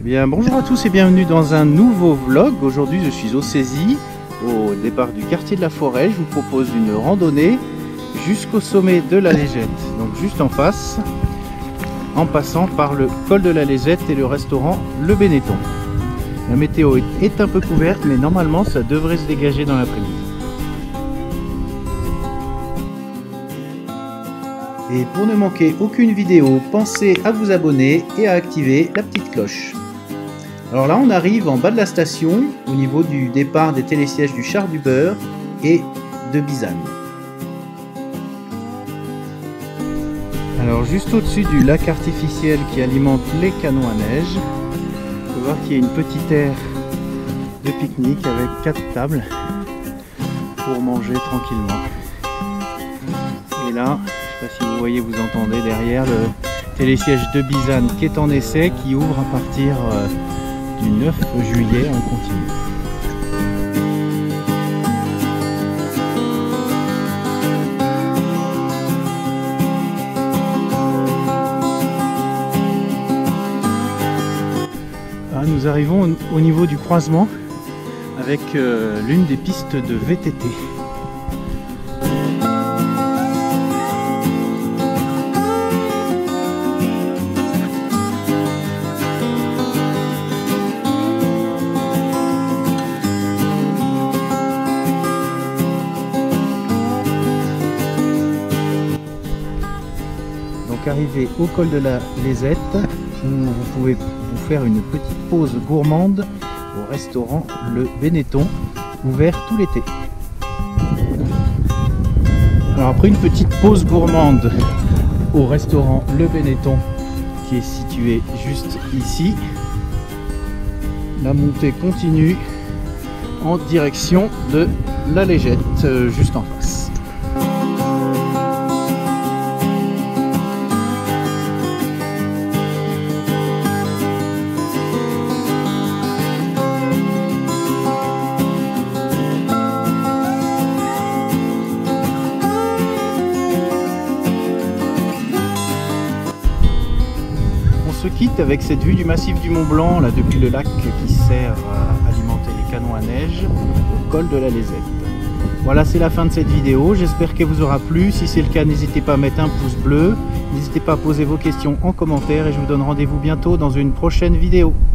Bien, bonjour à tous et bienvenue dans un nouveau vlog. Aujourd'hui je suis au Cési, au départ du quartier de la Forêt. Je vous propose une randonnée jusqu'au sommet de la Légette, donc juste en face, en passant par le col de la Légette et le restaurant Le Benetton. La météo est un peu couverte, mais normalement ça devrait se dégager dans l'après-midi. Et pour ne manquer aucune vidéo, pensez à vous abonner et à activer la petite cloche. Alors là on arrive en bas de la station, au niveau du départ des télésièges du Char du Beurre et de Bizane. Alors juste au-dessus du lac artificiel qui alimente les canons à neige, on peut voir qu'il y a une petite aire de pique-nique avec 4 tables pour manger tranquillement. Et là, je ne sais pas si vous voyez, vous entendez derrière le télésiège de Bizane qui est en essai, qui ouvre à partir du 9 juillet en continu. Nous arrivons au niveau du croisement avec l'une des pistes de VTT. Donc arrivé au col de la Lésette, vous pouvez vous faire une petite pause gourmande au restaurant Le Benetton, ouvert tout l'été. Alors après une petite pause gourmande au restaurant Le Benetton qui est situé juste ici, la montée continue en direction de la Légette, juste en face. On se quitte avec cette vue du massif du Mont Blanc, là, depuis le lac qui sert à alimenter les canons à neige au col de la Lésette. Voilà, c'est la fin de cette vidéo, j'espère qu'elle vous aura plu. Si c'est le cas, n'hésitez pas à mettre un pouce bleu, n'hésitez pas à poser vos questions en commentaire et je vous donne rendez-vous bientôt dans une prochaine vidéo.